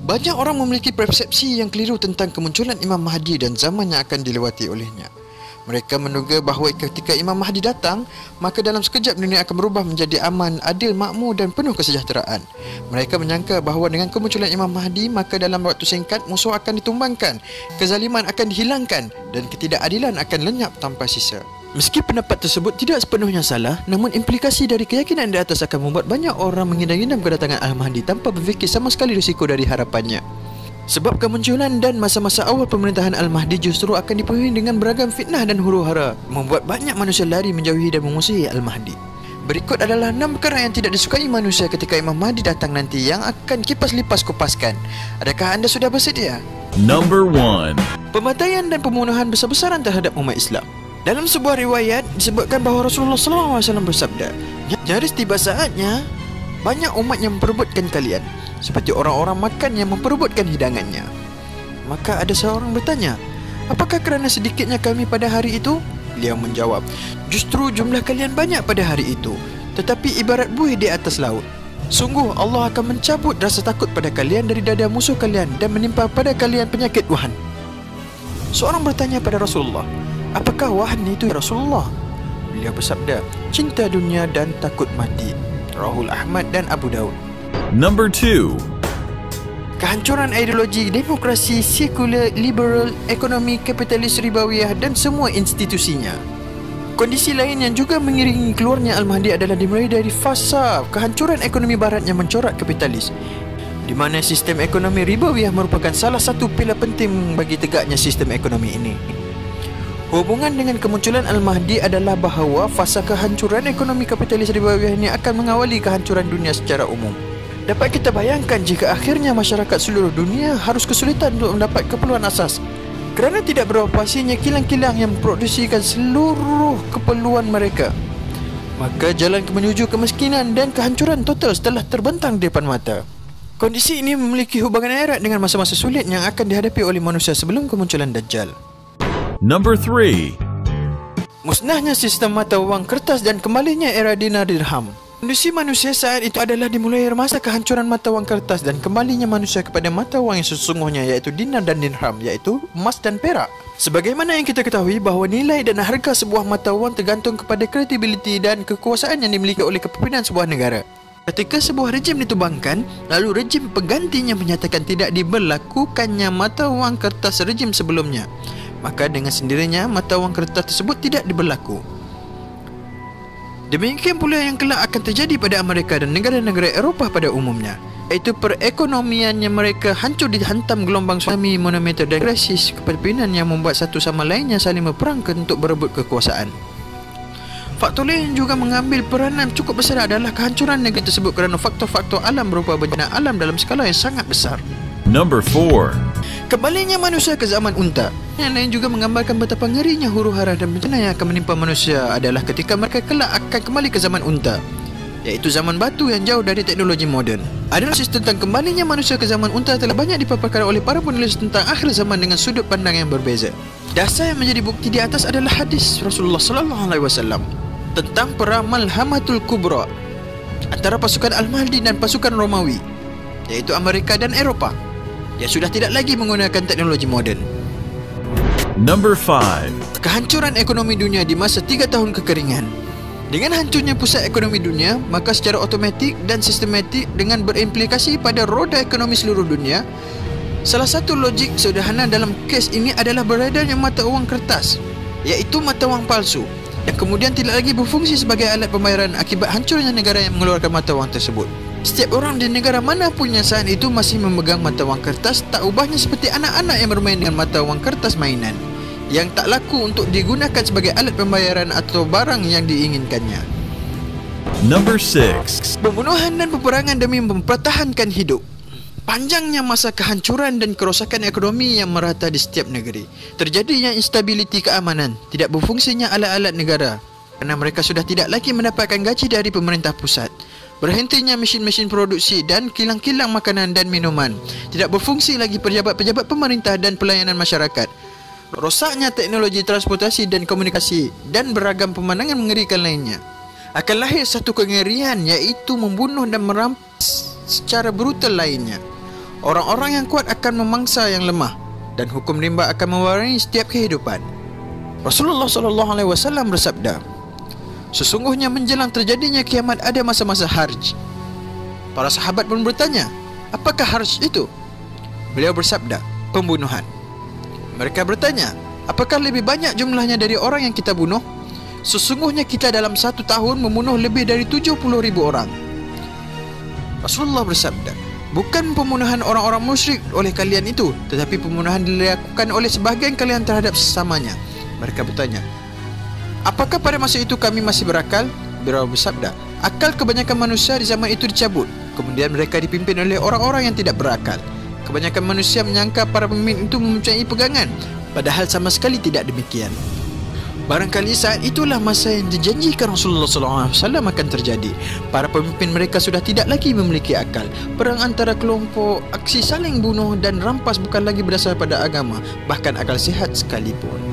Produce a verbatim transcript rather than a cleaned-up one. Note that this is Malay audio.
Banyak orang memiliki persepsi yang keliru tentang kemunculan Imam Mahdi dan zaman yang akan dilewati olehnya. Mereka menduga bahawa ketika Imam Mahdi datang, maka dalam sekejap dunia akan berubah menjadi aman, adil, makmur dan penuh kesejahteraan. Mereka menyangka bahawa dengan kemunculan Imam Mahdi, maka dalam waktu singkat musuh akan ditumbangkan, kezaliman akan dihilangkan dan ketidakadilan akan lenyap tanpa sisa. Meski pendapat tersebut tidak sepenuhnya salah, namun implikasi dari keyakinan di atas akan membuat banyak orang mengidam-idam kedatangan Al-Mahdi tanpa berfikir sama sekali risiko dari harapannya. Sebab kemunculan dan masa-masa awal pemerintahan Al-Mahdi justru akan dipenuhi dengan beragam fitnah dan huru-hara, membuat banyak manusia lari menjauhi dan memusuhi Al-Mahdi. Berikut adalah enam perkara yang tidak disukai manusia ketika Imam Mahdi datang nanti yang akan kipas lipas kupaskan. Adakah anda sudah bersedia? Number one. Pembantaian dan pembunuhan besar-besaran terhadap umat Islam. Dalam sebuah riwayat disebutkan bahawa Rasulullah sallallahu alaihi wasallam bersabda, nyaris tiba saatnya banyak umat yang memperebutkan kalian, seperti orang-orang makan yang memperebutkan hidangannya. Maka ada seorang bertanya, apakah kerana sedikitnya kami pada hari itu? Beliau menjawab, justru jumlah kalian banyak pada hari itu, tetapi ibarat buih di atas laut. Sungguh Allah akan mencabut rasa takut pada kalian dari dada musuh kalian dan menimpa pada kalian penyakit wahan. Seorang bertanya pada Rasulullah, apakah wahan itu ya Rasulullah? Beliau bersabda, cinta dunia dan takut mati. Rawahul Ahmad dan Abu Daud. Number two. Kehancuran ideologi demokrasi sekular, liberal, ekonomi kapitalis ribawiyah dan semua institusinya. Kondisi lain yang juga mengiringi keluarnya Al-Mahdi adalah dimulai dari fasa kehancuran ekonomi barat yang mencorak kapitalis, di mana sistem ekonomi ribawiyah merupakan salah satu pilar penting bagi tegaknya sistem ekonomi ini. Hubungan dengan kemunculan Al-Mahdi adalah bahawa fasa kehancuran ekonomi kapitalis ribawiyah ini akan mengawali kehancuran dunia secara umum. Dapat kita bayangkan jika akhirnya masyarakat seluruh dunia harus kesulitan untuk mendapat keperluan asas kerana tidak beroperasinya kilang-kilang yang memproduksikan seluruh keperluan mereka. Maka jalan menuju kemiskinan dan kehancuran total telah terbentang di depan mata. Kondisi ini memiliki hubungan erat dengan masa-masa sulit yang akan dihadapi oleh manusia sebelum kemunculan Dajjal. Number three. Musnahnya sistem mata wang kertas dan kembalinya era dinar dirham. Kondisi manusia saat itu adalah dimulai masa kehancuran mata wang kertas dan kembalinya manusia kepada mata wang yang sesungguhnya, iaitu dinar dan dirham, iaitu emas dan perak. Sebagaimana yang kita ketahui bahawa nilai dan harga sebuah mata wang tergantung kepada kredibiliti dan kekuasaan yang dimiliki oleh kepimpinan sebuah negara. Ketika sebuah rejim ditumbangkan, lalu rejim penggantinya menyatakan tidak diberlakukannya mata wang kertas rejim sebelumnya, maka dengan sendirinya mata wang kertas tersebut tidak diberlaku. Demikian pula yang kelak akan terjadi pada Amerika dan negara-negara Eropah pada umumnya, iaitu perekonomiannya mereka hancur dihantam gelombang tsunami monumental dan krisis kepemimpinan yang membuat satu sama lainnya saling berperang untuk berebut kekuasaan. Faktor lain yang juga mengambil peranan cukup besar adalah kehancuran negara tersebut kerana faktor-faktor alam berupa bencana alam dalam skala yang sangat besar. Number four. Kembalinya manusia ke zaman unta. Yang lain juga menggambarkan betapa ngerinya huru-hara dan bencana yang akan menimpa manusia adalah ketika mereka kelak akan kembali ke zaman unta, iaitu zaman batu yang jauh dari teknologi moden. Analisis tentang kembalinya manusia ke zaman unta telah banyak dipaparkan oleh para penulis tentang akhir zaman dengan sudut pandang yang berbeza. Dasar yang menjadi bukti di atas adalah hadis Rasulullah sallallahu alaihi wasallam tentang perang Malhamatul Kubra antara pasukan Al-Mahdi dan pasukan Romawi, iaitu Amerika dan Eropah, yang sudah tidak lagi menggunakan teknologi moden. Number five. Kehancuran ekonomi dunia di masa tiga tahun kekeringan. Dengan hancurnya pusat ekonomi dunia, maka secara automatik dan sistematik dengan berimplikasi pada roda ekonomi seluruh dunia, salah satu logik sederhana dalam kes ini adalah beredarnya mata wang kertas, iaitu mata wang palsu, yang kemudian tidak lagi berfungsi sebagai alat pembayaran akibat hancurnya negara yang mengeluarkan mata wang tersebut. Setiap orang di negara manapun yang saat itu masih memegang mata wang kertas tak ubahnya seperti anak-anak yang bermain dengan mata wang kertas mainan yang tak laku untuk digunakan sebagai alat pembayaran atau barang yang diinginkannya. Number six. Pembunuhan dan peperangan demi mempertahankan hidup. Panjangnya masa kehancuran dan kerosakan ekonomi yang merata di setiap negeri. Terjadinya instabiliti keamanan, tidak berfungsinya alat-alat negara kerana mereka sudah tidak lagi mendapatkan gaji dari pemerintah pusat. Berhentinya mesin-mesin produksi dan kilang-kilang makanan dan minuman. Tidak berfungsi lagi pejabat-pejabat pemerintah dan pelayanan masyarakat. Rosaknya teknologi transportasi dan komunikasi dan beragam pemandangan mengerikan lainnya. Akan lahir satu kengerian, iaitu membunuh dan merampas secara brutal lainnya. Orang-orang yang kuat akan memangsa yang lemah, dan hukum rimba akan mewarnai setiap kehidupan. Rasulullah sallallahu alaihi wasallam bersabda, sesungguhnya menjelang terjadinya kiamat ada masa-masa harj. Para sahabat pun bertanya, apakah harj itu? Beliau bersabda, pembunuhan. Mereka bertanya, apakah lebih banyak jumlahnya dari orang yang kita bunuh? Sesungguhnya kita dalam satu tahun membunuh lebih dari tujuh puluh ribu orang. Rasulullah bersabda, bukan pembunuhan orang-orang musyrik oleh kalian itu, tetapi pembunuhan dilakukan oleh sebahagian kalian terhadap sesamanya. Mereka bertanya, apakah pada masa itu kami masih berakal? Beliau bersabda, akal kebanyakan manusia di zaman itu dicabut. Kemudian mereka dipimpin oleh orang-orang yang tidak berakal. Kebanyakan manusia menyangka para pemimpin itu mempunyai pegangan, padahal sama sekali tidak demikian. Barangkali saat itulah masa yang dijanjikan Rasulullah sallallahu alaihi wasallam akan terjadi. Para pemimpin mereka sudah tidak lagi memiliki akal. Perang antara kelompok, aksi saling bunuh dan rampas bukan lagi berdasar pada agama, bahkan akal sihat sekalipun.